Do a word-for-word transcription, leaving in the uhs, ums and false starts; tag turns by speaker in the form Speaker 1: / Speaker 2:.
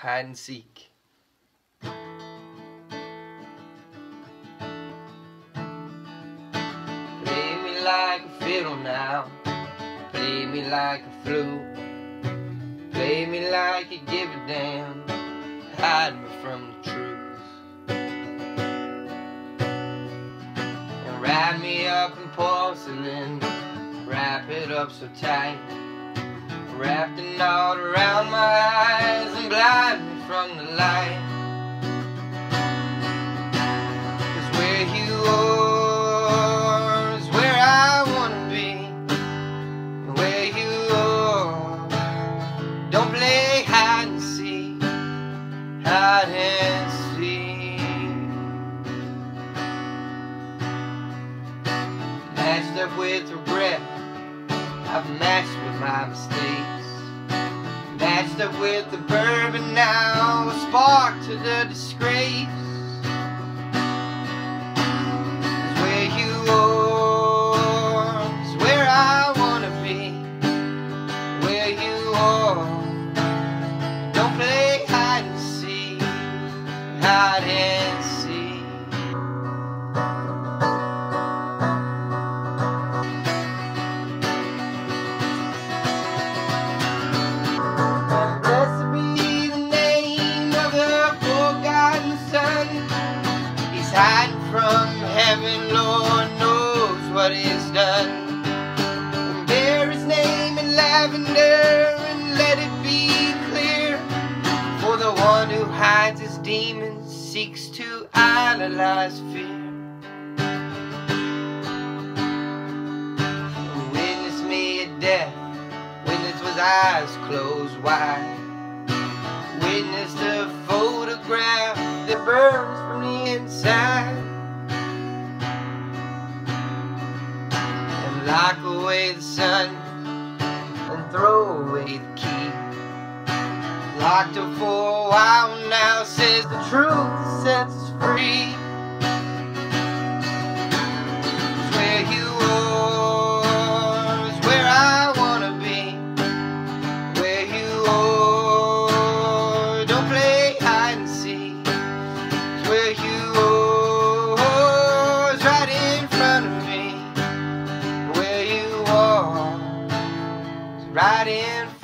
Speaker 1: hide and seek. Play me like a fiddle now, play me like a flute, play me like you give a damn, hide me from the truth. And wrap me up in porcelain, wrap it up so tight, wrap the knot around my eyes and blind me from the light. 'Cause where you are is where I wanna be, and where you are, don't play hide and seek, hide and seek. Matched up with regret, I've matched with my mistakes, matched up with the bourbon now, a spark to the disgrace. 'Cause where you are is where I wanna be, where you are, don't play hide and seek, hide and seek. Hiding from heaven, Lord knows what he's done. And bear his name in lavender and let it be clear, for the one who hides his demons seeks to idolize fear. Witness me at death, witness with eyes closed wide, witness the photograph that burns from the inside, and lock away the sun and throw away the key. Locked up for a while now, says the truth sets us free. It's where you are is where I wanna be, where you are, don't play hide and seek. It's where you are is right in front of me, where you are is right in front of me.